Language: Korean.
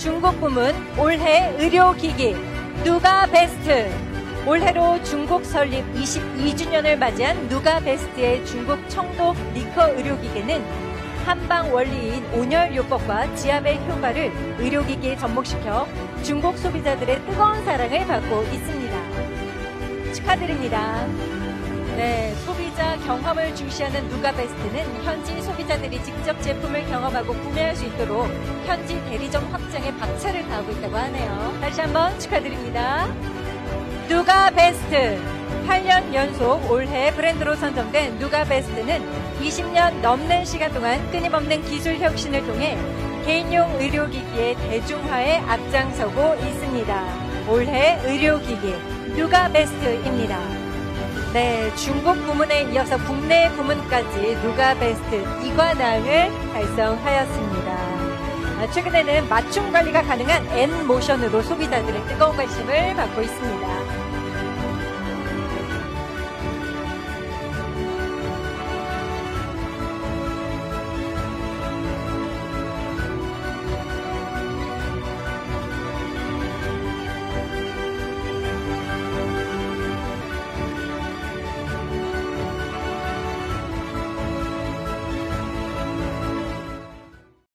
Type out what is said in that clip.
중국 부문 올해 의료기기 누가 베스트. 올해로 중국 설립 22주년을 맞이한 누가 베스트의 중국 청도 리커 의료기계는 한방 원리인 온열요법과 지압의 효과를 의료기기에 접목시켜 중국 소비자들의 뜨거운 사랑을 받고 있습니다. 축하드립니다. 네, 소비자 경험을 중시하는 누가 베스트는 현지 소비자들이 직접 제품을 경험하고 구매할 수 있도록 현지 대리점 확장에 박차를 가하고 있다고 하네요. 다시 한번 축하드립니다. 누가 베스트 8년 연속 올해 브랜드로 선정된 누가 베스트는 20년 넘는 시간 동안 끊임없는 기술 혁신을 통해 개인용 의료기기의 대중화에 앞장서고 있습니다. 올해 의료기기 누가 베스트입니다. 네, 중국 부문에 이어서 국내 부문까지 누가 베스트 2관왕을 달성하였습니다. 최근에는 맞춤 관리가 가능한 N모션으로 소비자들의 뜨거운 관심을 받고 있습니다.